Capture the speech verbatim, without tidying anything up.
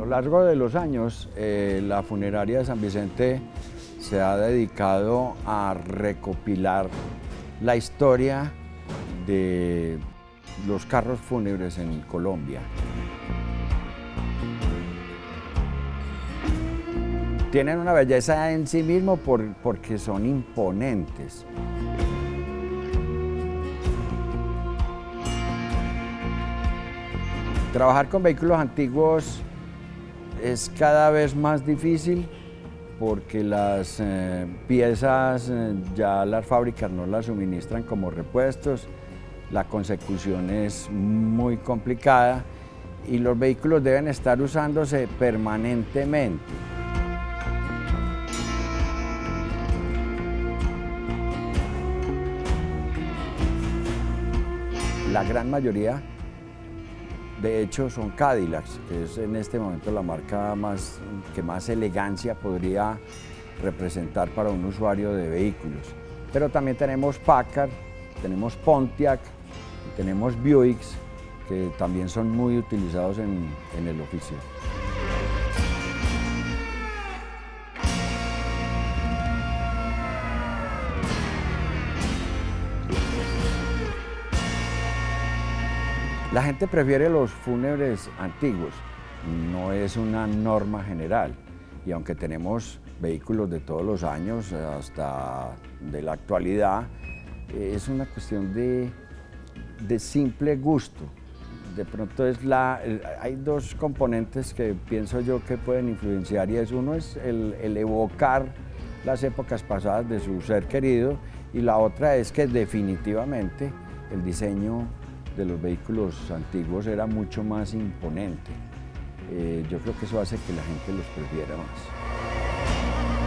largo de los años, eh, la funeraria de San Vicente se ha dedicado a recopilar la historia de los carros fúnebres en Colombia. Tienen una belleza en sí mismo por, porque son imponentes. Trabajar con vehículos antiguos es cada vez más difícil porque las eh, piezas eh, ya las fábricas no las suministran como repuestos, la consecución es muy complicada y los vehículos deben estar usándose permanentemente. La gran mayoría, de hecho, son Cadillacs, que es en este momento la marca más, que más elegancia podría representar para un usuario de vehículos. Pero también tenemos Packard, tenemos Pontiac, tenemos Buicks, que también son muy utilizados en, en el oficio. La gente prefiere los fúnebres antiguos, no es una norma general. Y aunque tenemos vehículos de todos los años hasta de la actualidad, es una cuestión de, de simple gusto. De pronto es la, hay dos componentes que pienso yo que pueden influenciar y es uno es el, el evocar las épocas pasadas de su ser querido y la otra es que definitivamente el diseño de los vehículos antiguos era mucho más imponente. Eh, yo creo que eso hace que la gente los prefiera más.